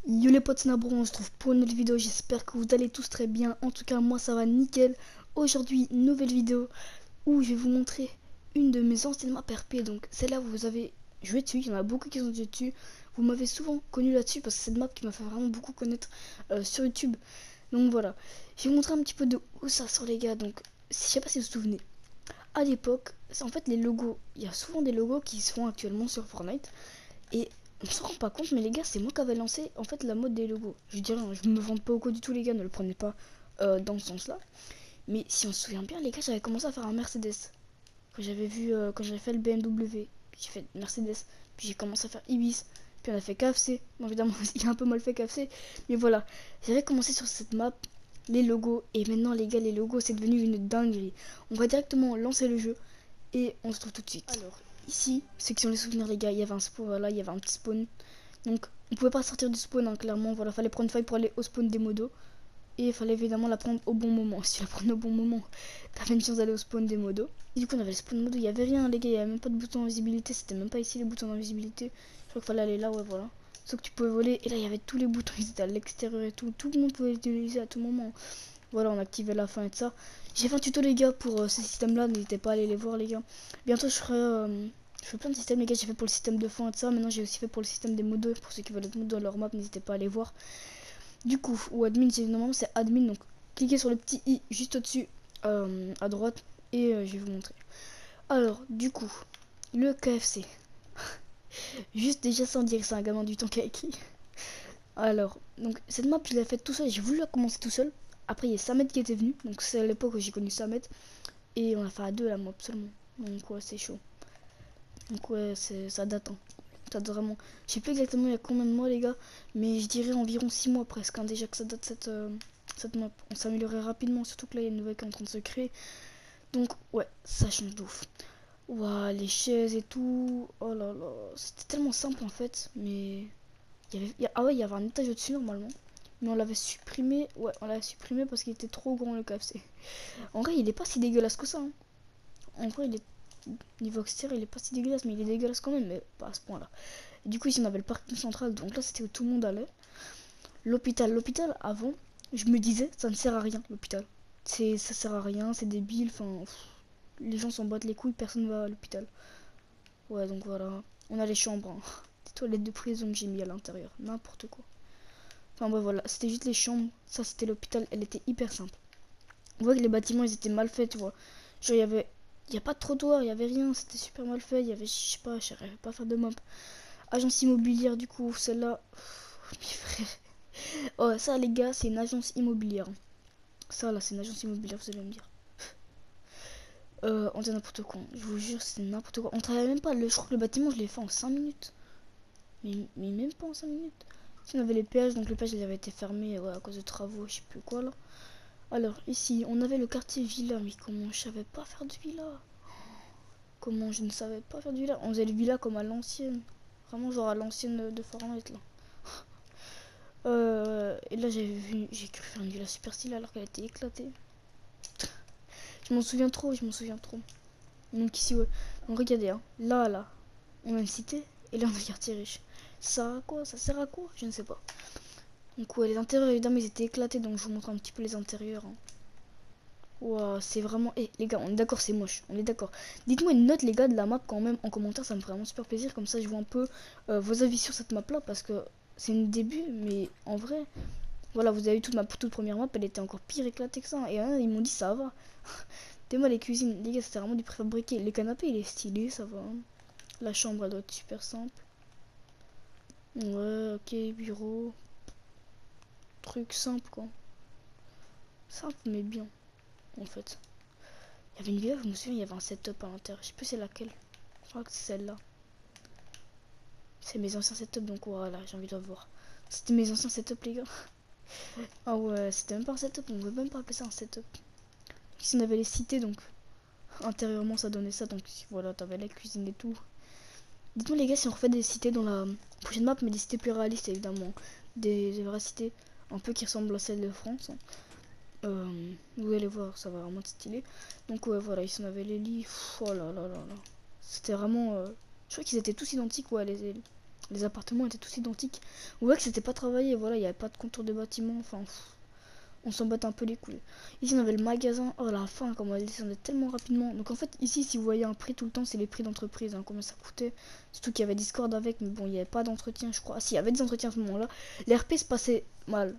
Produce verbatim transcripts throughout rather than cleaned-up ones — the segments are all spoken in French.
Yo les potes, c'est Nabro, on se trouve pour une nouvelle vidéo, j'espère que vous allez tous très bien. En tout cas moi ça va nickel. Aujourd'hui nouvelle vidéo où je vais vous montrer une de mes anciennes maps R P. Donc celle-là vous avez joué dessus, il y en a beaucoup qui ont joué dessus. Vous m'avez souvent connu là-dessus parce que c'est une map qui m'a fait vraiment beaucoup connaître euh, sur YouTube. Donc voilà, je vais vous montrer un petit peu de où ça sort les gars. Donc je sais pas si vous vous souvenez, à l'époque, c'est en fait les logos, il y a souvent des logos qui se font actuellement sur Fortnite. Et on se rend pas compte, mais les gars, c'est moi qui avais lancé en fait la mode des logos. Je dirais, hein, je me vante pas au coup du tout, les gars, ne le prenez pas euh, dans ce sens-là. Mais si on se souvient bien, les gars, j'avais commencé à faire un Mercedes. Quand j'avais vu, euh, quand j'avais fait le B M W, j'ai fait Mercedes. Puis j'ai commencé à faire Ibis. Puis on a fait K F C. Bon, évidemment, il a un peu mal fait K F C. Mais voilà, j'avais commencé sur cette map, les logos. Et maintenant, les gars, les logos, c'est devenu une dinguerie. On va directement lancer le jeu. Et on se retrouve tout de suite. Alors, ici, ceux qui ont les souvenirs, les gars, il y avait un spawn, voilà, il y avait un petit spawn. Donc, on pouvait pas sortir du spawn, hein, clairement. Voilà, fallait prendre une faille pour aller au spawn des modos. Et il fallait évidemment la prendre au bon moment. Si tu la prenais au bon moment, t'avais une chance d'aller au spawn des modos. Et du coup, on avait le spawn modo, il y avait rien, les gars, il y avait même pas de bouton d'invisibilité. C'était même pas ici les boutons d'invisibilité. Je crois qu'il fallait aller là, ouais, voilà. Sauf que tu pouvais voler. Et là, il y avait tous les boutons, ils étaient à l'extérieur et tout. Tout le monde pouvait l'utiliser à tout moment. Voilà, on activait la fin et tout ça. J'ai fait un tuto les gars pour euh, ce système là, n'hésitez pas à aller les voir les gars. Bientôt je ferai euh, je fais plein de systèmes les gars, j'ai fait pour le système de fin et tout ça. Maintenant j'ai aussi fait pour le système des modos. Pour ceux qui veulent être modos dans leur map, n'hésitez pas à aller voir. Du coup, ou admin, normalement c'est admin, donc cliquez sur le petit i juste au dessus euh, à droite. Et euh, je vais vous montrer. Alors du coup, le K F C. Juste déjà sans dire que c'est un gamin du temps qui a écrit. Alors, donc cette map je l'ai faite tout seul, j'ai voulu la commencer tout seul. Après il y a Samet qui était venu, donc c'est à l'époque où j'ai connu Samet. Et on a fait à deux la map seulement. Donc ouais, c'est chaud. Donc ouais, c'est ça date, hein. Ça date vraiment. Je sais plus exactement il y a combien de mois les gars, mais je dirais environ six mois presque, hein, déjà que ça date cette, euh, cette map. On s'améliorait rapidement, surtout que là il y a une nouvelle qui est en train de se créer. Donc ouais, ça change d'ouf. Waouh, les chaises et tout. Oh là là, c'était tellement simple en fait, mais il y avait, il y a, ah ouais, il y avait un étage au-dessus normalement. Mais on l'avait supprimé, ouais, on l'avait supprimé parce qu'il était trop grand le K F C. En vrai, il est pas si dégueulasse que ça, hein. En vrai, il est niveau extérieur, il est pas si dégueulasse, mais il est dégueulasse quand même, mais pas à ce point-là. Et du coup, ici, on avait le parking central, donc là, c'était où tout le monde allait. L'hôpital, l'hôpital, avant, je me disais, ça ne sert à rien, l'hôpital. C'est, ça sert à rien, c'est débile, enfin, les gens s'en battent les couilles, personne va à l'hôpital. Ouais, donc voilà. On a les chambres, hein. Des toilettes de prison que j'ai mis à l'intérieur, n'importe quoi. Enfin, bref, voilà, c'était juste les chambres. Ça, c'était l'hôpital, elle était hyper simple. On voit que les bâtiments, ils étaient mal faits, tu vois. Genre, il y avait il n'y a pas de trottoir, il n'y avait rien, c'était super mal fait, il y avait, je sais pas, j'arrivais pas à faire de map. Agence immobilière, du coup, celle-là, mes frères. Oh, ça, les gars, c'est une agence immobilière. Ça, là, c'est une agence immobilière, vous allez me dire. Euh, on dit n'importe quoi, je vous jure, c'est n'importe quoi. On travaille même pas, le, je crois que le bâtiment, je l'ai fait en cinq minutes. Mais, mais même pas en cinq minutes. Si on avait les péages, donc les péages, ils avaient été fermés ouais, à cause de travaux, je sais plus quoi, là. Alors, ici, on avait le quartier villa, mais comment je savais pas faire de villa? Comment je ne savais pas faire du villa? On faisait le villa comme à l'ancienne. Vraiment genre à l'ancienne de Fortnite là. Euh, et là j'ai vu, j'ai cru faire une villa super stylée alors qu'elle était éclatée. Je m'en souviens trop, je m'en souviens trop. Donc ici ouais. Donc regardez hein. Là là, on a une cité et là on a un quartier riche. Ça sert à quoi? Ça sert à quoi? Je ne sais pas. Donc ouais, les intérieurs évidemment ils étaient éclatés donc je vous montre un petit peu les intérieurs. Hein. Wow, c'est vraiment... Eh les gars, on est d'accord, c'est moche, on est d'accord. Dites-moi une note les gars de la map quand même en commentaire, ça me ferait vraiment super plaisir. Comme ça je vois un peu euh, vos avis sur cette map là parce que c'est une début, mais en vrai... Voilà, vous avez vu toute ma toute première map, elle était encore pire éclatée que ça. Et hein, ils m'ont dit ça va. Dis-moi les cuisines, les gars, c'était vraiment du préfabriqué. Les canapés, il est stylé, ça va. Hein. La chambre, elle doit être super simple. Ouais, ok, bureau. Truc simple quoi. Simple mais bien, en fait. Il y avait une vidéo, je me souviens, il y avait un setup à l'intérieur. Je sais plus c'est laquelle. Je crois que c'est celle-là. C'est mes anciens setups, donc voilà, j'ai envie de voir. C'était mes anciens setups, les gars. Ah ouais, c'était même pas un setup, on veut même pas appeler ça un setup. Ici, on avait les cités, donc intérieurement, ça donnait ça. Donc voilà, t'avais la cuisine et tout. Dites-moi, les gars, si on refait des cités dans la prochaine map, mais des cités plus réalistes, évidemment. Des, des vraies cités, un peu qui ressemblent à celles de France. Hein. Euh, vous allez voir, ça va vraiment être stylé. Donc ouais, voilà, ici on avait les lits. Pff, oh là là là là. C'était vraiment... Euh, je crois qu'ils étaient tous identiques, ouais, les, les appartements étaient tous identiques. On voit que c'était pas travaillé, voilà, il n'y avait pas de contour de bâtiment, enfin, pff, on s'en battait un peu les couilles. Ici on avait le magasin, oh la fin, comment elle descendait tellement rapidement. Donc en fait ici si vous voyez un prix tout le temps, c'est les prix d'entreprise, hein, combien ça coûtait. Surtout qu'il y avait Discord avec, mais bon, il n'y avait pas d'entretien je crois. Ah si, il y avait des entretiens à ce moment-là. L'R P se passait mal.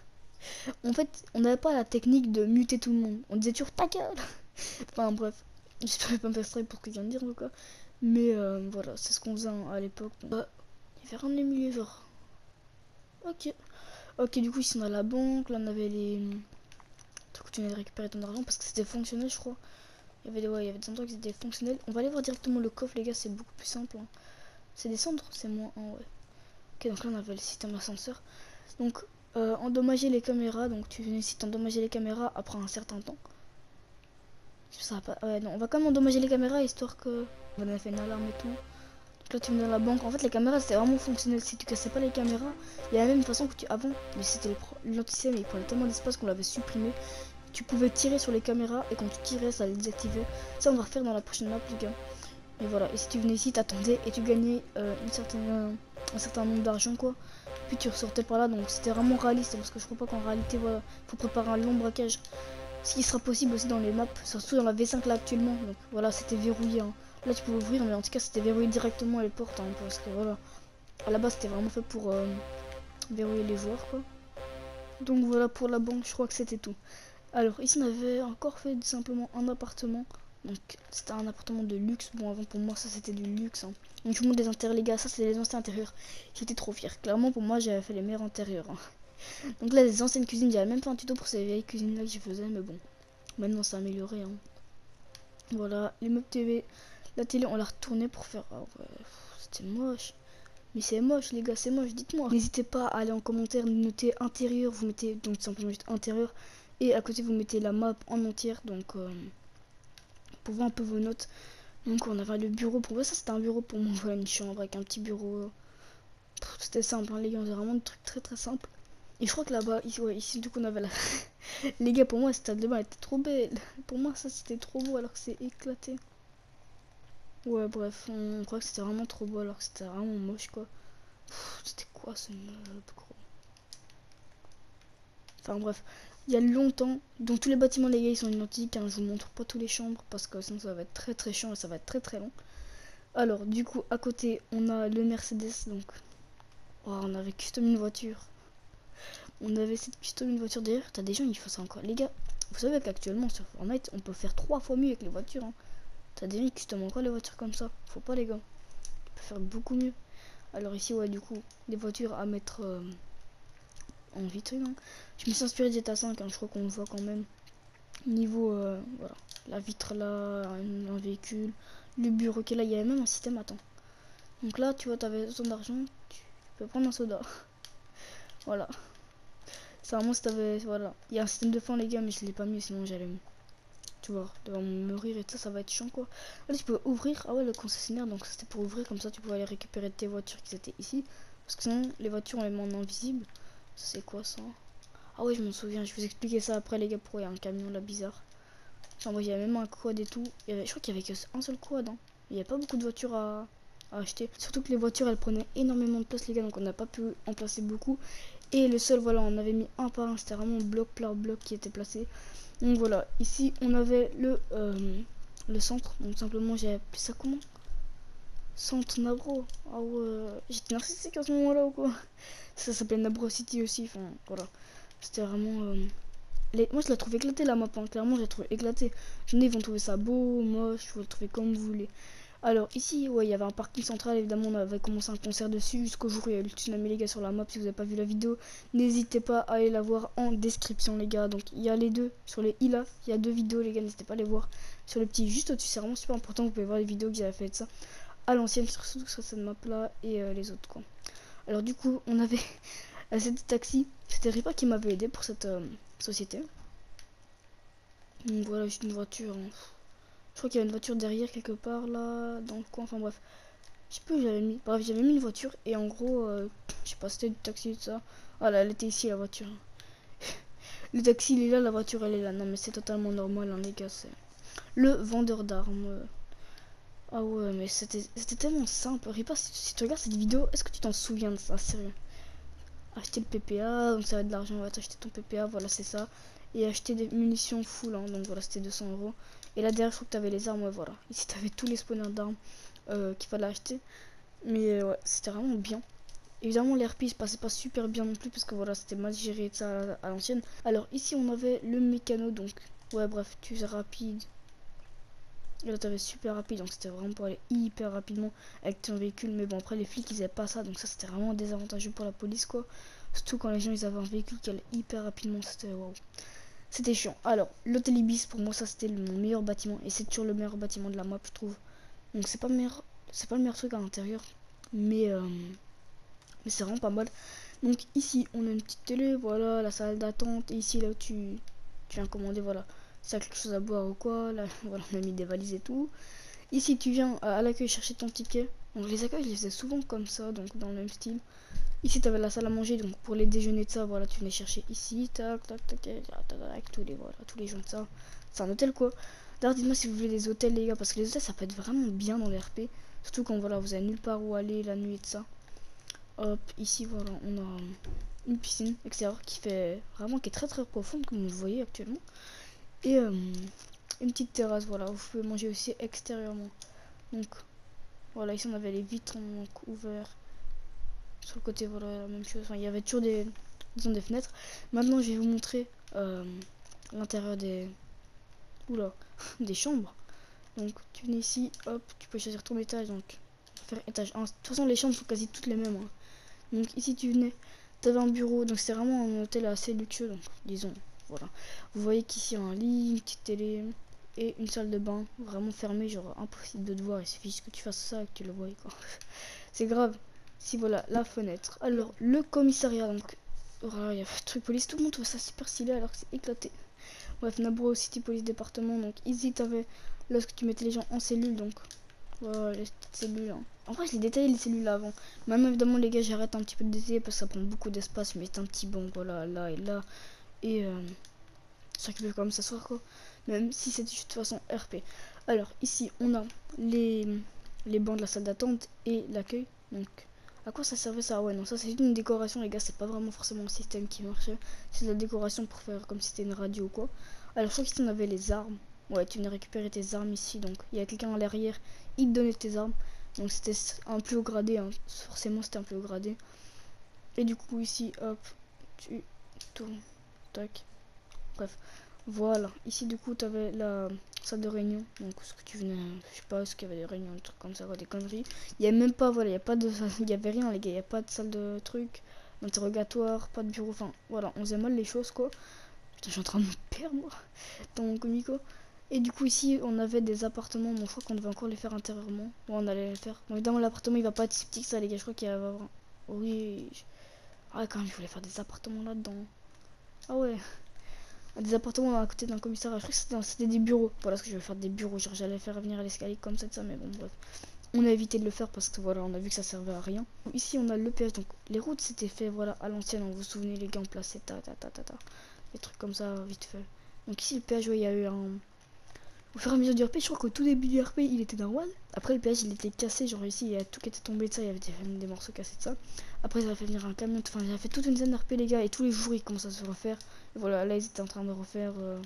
En fait, on n'avait pas la technique de muter tout le monde. On disait toujours ta gueule. Enfin bref, j'espère pas me faire strike pour ce que je viens de dire en tout cas. Mais euh, voilà, c'est ce qu'on faisait hein, à l'époque. Bah, il y avait rien de milieu genre. Ok. Ok, du coup ici on a la banque, là on avait les trucs où tu venais de récupérer ton argent parce que c'était fonctionnel je crois. Il y avait des, ouais, il y avait des endroits qui étaient fonctionnels. On va aller voir directement le coffre les gars, c'est beaucoup plus simple. Hein. C'est descendre, c'est moins un, ouais. Ok, donc là on avait le système ascenseur. Donc euh, endommager les caméras, donc tu nécessites endommager les caméras après un certain temps. Ça va pas, ouais, non, on va quand même endommager les caméras histoire que on a fait une alarme et tout. Donc là tu me donnes la banque. En fait les caméras c'était vraiment fonctionnel. Si tu cassais pas les caméras, il y a la même façon que tu avant, mais c'était l'anti-C M, il prenait tellement d'espace qu'on l'avait supprimé. Tu pouvais tirer sur les caméras et quand tu tirais ça les désactivait. Ça on va refaire dans la prochaine map les gars. Et voilà, et si tu venais ici, t'attendais et tu gagnais euh, une certaine, euh, un certain nombre d'argent quoi. Puis tu ressortais par là, donc c'était vraiment réaliste parce que je crois pas qu'en réalité voilà, faut préparer un long braquage. Ce qui sera possible aussi dans les maps, surtout dans la V cinq là actuellement. Donc voilà, c'était verrouillé. Hein. Là tu pouvais ouvrir, mais en tout cas c'était verrouillé directement les portes hein, parce que voilà, à la base c'était vraiment fait pour euh, verrouiller les joueurs quoi. Donc voilà pour la banque, je crois que c'était tout. Alors ici on avait encore fait simplement un appartement. Donc c'était un appartement de luxe. Bon avant pour moi ça c'était du luxe. Hein. Donc je vous montre des intérieurs les gars, ça c'est les anciens intérieurs. J'étais trop fier. Clairement pour moi j'avais fait les meilleurs intérieurs. Hein. Donc là les anciennes cuisines, j'avais même pas un tuto pour ces vieilles cuisines là que je faisais. Mais bon, maintenant c'est amélioré. Hein. Voilà, les meubles T V. La télé on l'a retourné pour faire... Oh, ouais, c'était moche. Mais c'est moche les gars, c'est moche, dites-moi. N'hésitez pas à aller en commentaire, noter intérieur. Vous mettez donc simplement juste intérieur. Et à côté vous mettez la map en entière. Donc... Euh, pour voir un peu vos notes. Donc on avait le bureau, pour moi ça c'était un bureau pour moi, voilà une chambre avec un petit bureau. C'était simple hein, les gars, on faisait vraiment des trucs très très simples. Et je crois que là-bas, ici, ouais, ici du coup on avait la... les gars pour moi cette salle de bain était trop belle. Pour moi ça c'était trop beau alors que c'est éclaté. Ouais bref, on, on croit que c'était vraiment trop beau alors que c'était vraiment moche quoi. C'était quoi ce meuble gros. Enfin bref, il y a longtemps, donc tous les bâtiments les gars ils sont identiques, hein, je vous montre pas tous les chambres parce que sinon ça va être très très chiant et ça va être très très long. Alors du coup à côté on a le Mercedes, donc oh, on avait custom une voiture. On avait cette custom une voiture d'ailleurs, t'as des gens ils font ça encore. Les gars, vous savez qu'actuellement sur Fortnite on peut faire trois fois mieux avec les voitures. Hein. T'as des gens qui custom encore les voitures comme ça, faut pas les gars. On peut faire beaucoup mieux. Alors ici ouais du coup des voitures à mettre... Euh, en vitrine. Hein. Je me suis inspiré de G T A cinq, hein, je crois qu'on le voit quand même. Niveau, euh, voilà, la vitre là, un, un véhicule, le bureau qui est là, il y avait même un système, attends. Donc là, tu vois, tu avais besoin d'argent, tu peux prendre un soda. Voilà. C'est vraiment si t'avais, voilà. Il y a un système de fin les gars, mais je l'ai pas mis, sinon j'allais, tu vois, devoir mourir et tout ça, ça va être chiant quoi. Là, tu peux ouvrir, ah ouais, le concessionnaire, donc c'était pour ouvrir, comme ça tu pouvais aller récupérer tes voitures qui étaient ici. Parce que sinon, les voitures on les met en invisible. C'est quoi ça? Ah ouais je m'en souviens, je vais vous expliquer ça après les gars pourquoi il y a un camion là bizarre. Enfin moi il y a même un quad et tout. Il y avait, je crois qu'il y avait qu'un seul quad. Hein. Il n'y a pas beaucoup de voitures à, à acheter. Surtout que les voitures elles prenaient énormément de place les gars, donc on n'a pas pu en placer beaucoup. Et le seul voilà on avait mis un par un, c'était vraiment bloc par bloc qui était placé. Donc voilà, ici on avait le, euh, le centre. Donc simplement j'ai appelé ça comment? Centre Nabro. Ah ouais, j'étais narcissique à ce moment là ou quoi? Ça s'appelait Nabro City aussi, enfin voilà. C'était vraiment... Euh... Les... Moi je la trouve éclatée la map, hein. Clairement je la trouve éclatée. Je ils vont trouver ça beau, moche, vous le trouvez comme vous voulez. Alors ici, ouais, il y avait un parking central, évidemment on avait commencé un concert dessus jusqu'au jour où il y a eu le tsunami les gars sur la map. Si vous n'avez pas vu la vidéo, n'hésitez pas à aller la voir en description les gars. Donc il y a les deux, sur les I L A F, il y a deux vidéos les gars, n'hésitez pas à les voir. Sur le petit juste au-dessus, c'est vraiment super important, vous pouvez voir les vidéos que j'avais fait de ça. À l'ancienne, surtout sur cette map là et euh, les autres quoi. Alors du coup, on avait... C'était taxi, c'était Ripa qui m'avait aidé pour cette euh, société. Donc voilà, juste une voiture. Hein. Je crois qu'il y a une voiture derrière quelque part là, dans le coin. Enfin bref, je sais plus où j'avais mis. Bref, j'avais mis une voiture et en gros, euh, je sais pas, c'était du taxi et tout ça. Voilà, elle était ici la voiture. Le taxi il est là, la voiture elle est là. Non mais c'est totalement normal, hein, les gars. C'est le vendeur d'armes. Ah ouais, mais c'était c'était tellement simple. Ripa, si, si tu regardes cette vidéo, est-ce que tu t'en souviens de ça, sérieux? Acheter le P P A, donc ça va être de l'argent, on va t'acheter ton P P A, voilà c'est ça. Et acheter des munitions full, hein, donc voilà c'était deux cents euros. Et là derrière je crois que t'avais les armes, ouais voilà. Ici t'avais tous les spawners d'armes euh, qu'il fallait acheter. Mais euh, ouais, c'était vraiment bien. Évidemment les R P se passaient pas super bien non plus parce que voilà c'était mal géré de ça à, à l'ancienne. Alors ici on avait le mécano, donc ouais bref tu es rapide. Et là t'avais super rapide, donc c'était vraiment pour aller hyper rapidement avec ton véhicule. Mais bon après les flics ils avaient pas ça, donc ça c'était vraiment désavantageux pour la police quoi. Surtout quand les gens ils avaient un véhicule qui allait hyper rapidement, c'était waouh. C'était chiant. Alors l'hôtel Ibis pour moi ça c'était le- mon meilleur bâtiment. Et c'est toujours le meilleur bâtiment de la map je trouve. Donc c'est pas le meilleur, c'est pas le meilleur truc à l'intérieur. Mais, euh, mais c'est vraiment pas mal. Donc ici on a une petite télé, voilà la salle d'attente. Et ici là où tu, tu viens commander, voilà. Si quelque chose à boire ou quoi, là voilà on a mis des valises et tout. Ici tu viens à l'accueil chercher ton ticket. Donc les accueils je les faisais souvent comme ça, donc dans le même style. Ici tu avais la salle à manger, donc pour les déjeuners de ça, voilà tu venais chercher ici, tac tac tac tac tac, tac tous les voilà, tous les jours de ça. C'est un hôtel quoi. D'ailleurs dites-moi si vous voulez des hôtels les gars, parce que les hôtels ça peut être vraiment bien dans les R P. Surtout quand voilà vous avez nulle part où aller la nuit et de ça. Hop, ici voilà on a une piscine extérieure qui fait vraiment qui est très très profonde comme vous le voyez actuellement. Et euh, une petite terrasse, voilà, vous pouvez manger aussi extérieurement. Donc voilà, ici on avait les vitres ouvertes. Sur le côté, voilà, la même chose. Enfin, il y avait toujours des, disons, des fenêtres. Maintenant, je vais vous montrer euh, l'intérieur des, oula, des chambres. Donc, tu viens ici, hop, tu peux choisir ton étage. Donc, faire étage un. De toute façon, les chambres sont quasi toutes les mêmes. Hein. Donc, ici, tu venais, tu avais un bureau. Donc, c'est vraiment un hôtel assez luxueux. Donc, disons, voilà. Vous voyez qu'ici, un lit, une petite télé et une salle de bain vraiment fermée. Genre, impossible de te voir. Il suffit juste que tu fasses ça et que tu le vois, quoi. C'est grave. Si voilà la fenêtre. Alors le commissariat, donc voilà, il y a truc police, tout le monde trouve ça super stylé alors que c'est éclaté. Bref, Nabro City Police département, donc ici t'avais lorsque tu mettais les gens en cellule, donc voilà les petites cellules. Hein. En vrai je les détaillé les cellules là avant. Même évidemment les gars j'arrête un petit peu de détailler parce que ça prend beaucoup d'espace, mais c'est un petit bon voilà là et là. Et euh, ça qui peut quand même s'asseoir quoi. Même si c'est de toute façon R P. Alors ici on a les, les bancs de la salle d'attente et l'accueil. Donc à quoi ça servait ça? Ouais non ça c'est une décoration les gars, c'est pas vraiment forcément un système qui marchait. C'est de la décoration pour faire comme si c'était une radio ou quoi. Alors je crois qu'ici on avait les armes. Ouais tu venais récupérer tes armes ici, donc il y a quelqu'un à l'arrière, il te donnait tes armes. Donc c'était un plus haut gradé, hein. Forcément c'était un plus haut gradé. Et du coup ici hop, tu tournes, tac. Bref, voilà. Ici, du coup, tu avais la salle de réunion. Donc, ce que tu venais, je sais pas, ce qu'il y avait des réunions, des trucs comme ça, quoi, des conneries. Il n'y avait même pas, voilà, il n'y a pas de, il y avait rien, les gars. Il n'y a pas de salle de trucs, d'interrogatoire, pas de bureau. Enfin, voilà, on faisait mal les choses, quoi. Putain, je suis en train de me perdre, moi, dans mon comico. Et du coup, ici, on avait des appartements. Bon, je crois qu'on devait encore les faire intérieurement. Bon, on allait les faire. Bon, évidemment, l'appartement, il va pas être si petit que ça, les gars. Je crois qu'il va avoir. Oui. Ah, quand même, je voulais faire des appartements là-dedans. Ah ouais. Des appartements à côté d'un commissariat. Je crois que c'était des bureaux. Voilà ce que je vais faire, des bureaux. Genre j'allais faire venir l'escalier comme ça, de ça, mais bon bref. On a évité de le faire parce que voilà, on a vu que ça servait à rien. Ici on a le péage, donc les routes c'était fait voilà à l'ancienne. Vous vous souvenez les gars, on plaçait ta ta ta ta ta. Des trucs comme ça vite fait. Donc ici le péage, ouais, il y a eu un. Au fur et à mesure du R P, je crois qu'au tout début du R P il était normal. Après le péage il était cassé, genre ici il y a tout qui était tombé de ça, il y avait des, des morceaux cassés de ça. Après ça a fait venir un camion, enfin il a fait toute une scène R P les gars, et tous les jours ils commencent à se refaire. Et voilà, là ils étaient en train de refaire euh,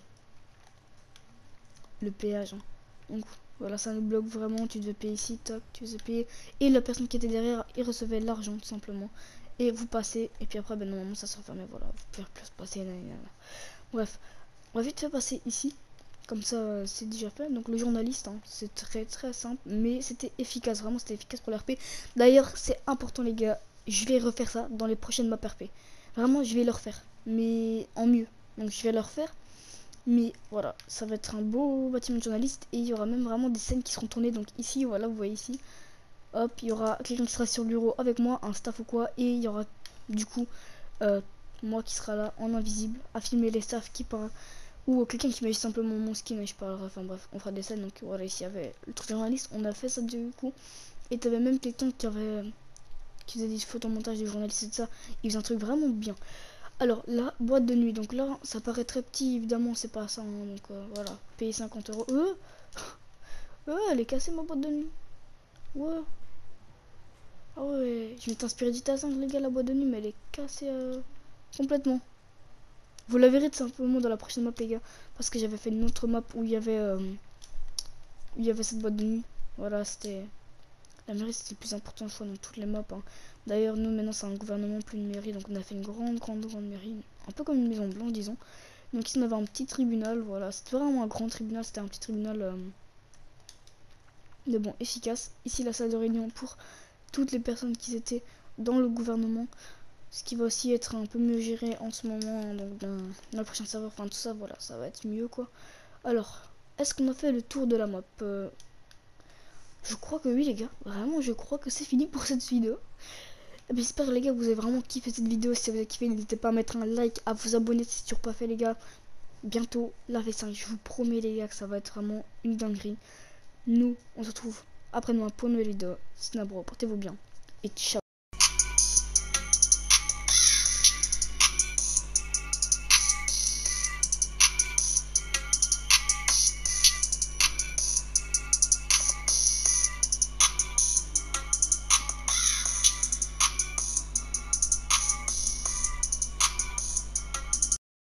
le péage. Hein. Donc voilà, ça nous bloque vraiment, tu devais payer ici, toc, tu devais payer. Et la personne qui était derrière, il recevait l'argent tout simplement. Et vous passez, et puis après, ben normalement ça se refermait, voilà, vous pouvez plus se passer. Nanana. Bref, on va vite faire passer ici. Comme ça, euh, c'est déjà fait. Donc le journaliste, hein, c'est très très simple, mais c'était efficace, vraiment c'était efficace pour l'R P. D'ailleurs, c'est important les gars, je vais refaire ça dans les prochaines maps R P. Vraiment, je vais le refaire, mais en mieux. Donc je vais le refaire. Mais voilà, ça va être un beau bâtiment de journaliste et il y aura même vraiment des scènes qui seront tournées. Donc ici, voilà, vous voyez ici, hop, il y aura quelqu'un qui sera sur le bureau avec moi, un staff ou quoi, et il y aura du coup euh, moi qui sera là en invisible à filmer les staffs qui parlent, ou quelqu'un qui met simplement mon skin et je parlerai. Enfin bref, on fera des scènes. Donc voilà, ici il y avait le truc de journaliste, on a fait ça du coup, et t'avais même quelqu'un qui avait qui faisait des photomontages des journalistes et tout ça. Il faisait un truc vraiment bien. Alors, la boîte de nuit, donc là, ça paraît très petit, évidemment, c'est pas ça, hein, donc euh, voilà, payer cinquante euros. Euh Ouais, elle est cassée ma boîte de nuit. Ouais. Ah ouais, je m'étais inspiré d'I T A cinq les gars, la boîte de nuit, mais elle est cassée euh, complètement. Vous la verrez tout simplement dans la prochaine map les gars. Parce que j'avais fait une autre map où il y avait euh, où il y avait cette boîte de nuit. Voilà, c'était... La mairie c'était le plus important je crois dans toutes les maps. Hein. D'ailleurs nous maintenant c'est un gouvernement plus une mairie. Donc on a fait une grande grande grande mairie. Un peu comme une maison blanche disons. Donc ici on avait un petit tribunal. Voilà, c'était vraiment un grand tribunal. C'était un petit tribunal euh, de bon efficace. Ici la salle de réunion pour toutes les personnes qui étaient dans le gouvernement. Ce qui va aussi être un peu mieux géré en ce moment. Hein, donc dans, dans le prochain serveur. Enfin tout ça voilà, ça va être mieux quoi. Alors, est-ce qu'on a fait le tour de la map euh, Je crois que oui les gars, vraiment je crois que c'est fini pour cette vidéo. J'espère les gars que vous avez vraiment kiffé cette vidéo. Si vous avez kiffé, n'hésitez pas à mettre un like, à vous abonner si c'est toujours pas fait les gars. Bientôt la V cinq, je vous promets les gars que ça va être vraiment une dinguerie. Nous, on se retrouve après-demain pour une nouvelle vidéo. Snabro, portez-vous bien et ciao.